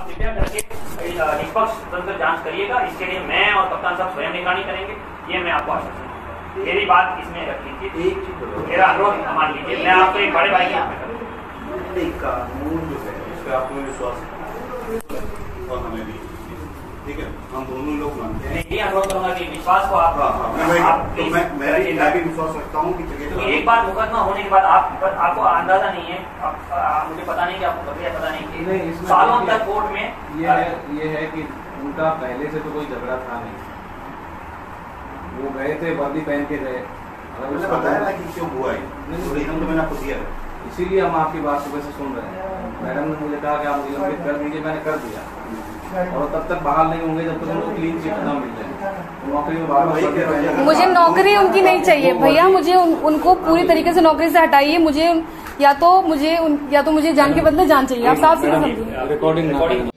आप कृपया करके निष्पक्ष स्वतंत्र जांच करिएगा। इसके लिए मैं और कप्तान साहब स्वयं निगरानी करेंगे, ये मैं आपको आश्वासन दूंगा। मेरी बात इसमें रख लीजिए, एक चीज मेरा अनुरोध मान लीजिए, मैं आपको एक बड़े भाई के रूप में करूँगा। कानून जो है उस पर आपको विश्वास है और हमें भी, ठीक है, हम दोनों लोग मानते हैं। ये अनुरोध करूंगा कि विश्वास को आप मैं भी विश्वास रखता हूँ कि एक बार मुकदमा होने के बाद आपको अंदाजा नहीं है, मुझे पता नहीं कि आपको प्रक्रिया पता नहीं कि सालों तक कोर्ट में ये है कि उनका पहले से तो कोई झगड़ा था नहीं, वो गए थे वर्दी पहन के गए, मुझे बताया ना कि क्यों हुआ है, रीजन तो मैंने आपको दिया है, इसीलिए हम आपकी बात सुबह से सुन रहे हैं। मैडम ने मुझे कहा कि आप मुझे लंबित कर दीजिए, मैंने कर दिया, और तब तक बहाल नहीं होंगे जब तक उनको क्लीन चिट न मिल जाए। नौकरी में बार-बार मुझे नौकरी उनकी नहीं चाहिए भैया, मुझे उनको पूरी तरीके से नौकरी से हटाइए। मुझे या तो मुझे जान के बदले जान चाहिए। आप साफ सीधे समझिए। रिकॉर्डिंग